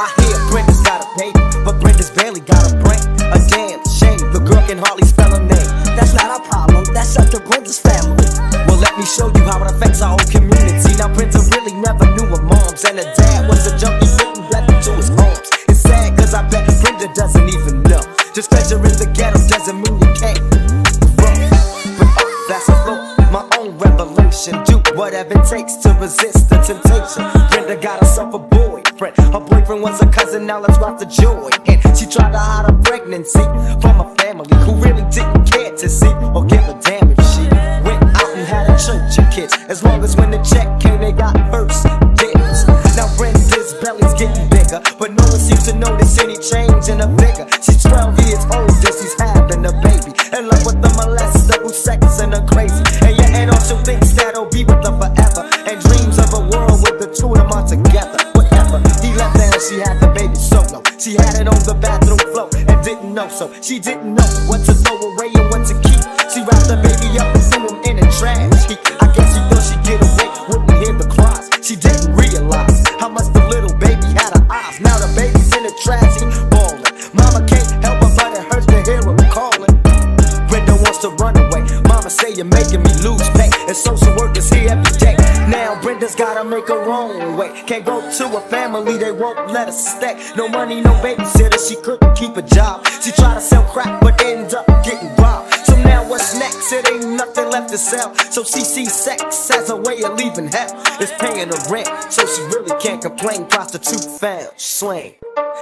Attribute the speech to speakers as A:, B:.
A: I hear Brenda's got a baby, but Brenda's barely got a brain. A damn shame, the girl can hardly spell her name.
B: That's not our problem, that's up to Brenda's family.
A: Well, let me show you how it affects our whole community. Now Brenda really never knew her moms, and her dad was a junkie putting blood into his arms. It's sad cause I bet Brenda doesn't even know. Just cause you're in the ghetto doesn't mean you can't grow. But that's a flow, my own revelation. Do whatever it takes to resist the temptation. Brenda got herself a boyfriend. Her boyfriend was a cousin, now let's rock the joy. And she tried to hide her pregnancy from a family who really didn't care to see or give a damn if she went out and had a church of kids. As long as when the check came, they got first dibs. Now Brenda's belly's getting bigger, but no one seems to notice any change in her figure. She's 12 years old and she's having a baby, in love with the molester who's sexing her crazy. And your aunt also thinks that he'll be with her forever, and dreams of a world with the two of them all together. Whatever, he left her and she had the baby solo. She had it on the bathroom floor and didn't know, so she didn't know what to throw away and what to keep. She wrapped the baby up and threw him in a trash heap. I guess she thought she'd get away, wouldn't hear the cries. She didn't realize how much the little baby had her eyes. Now the baby's in the trash heap, bawling. Mama can't help her, but it hurts to hear him calling. Brenda wants to run away. Mama say you're making me lose pay, and social workers here every day. Now Brenda's gotta make her own way. Can't go to a family, they won't let her stay. No money, no babysitter, she couldn't keep a job. She tried to sell crack, but ended up getting robbed. So now what's next? It ain't nothing left to sell. So she sees sex as a way of leaving hell. It's paying her rent, so she really can't complain. Prostitute found, swing.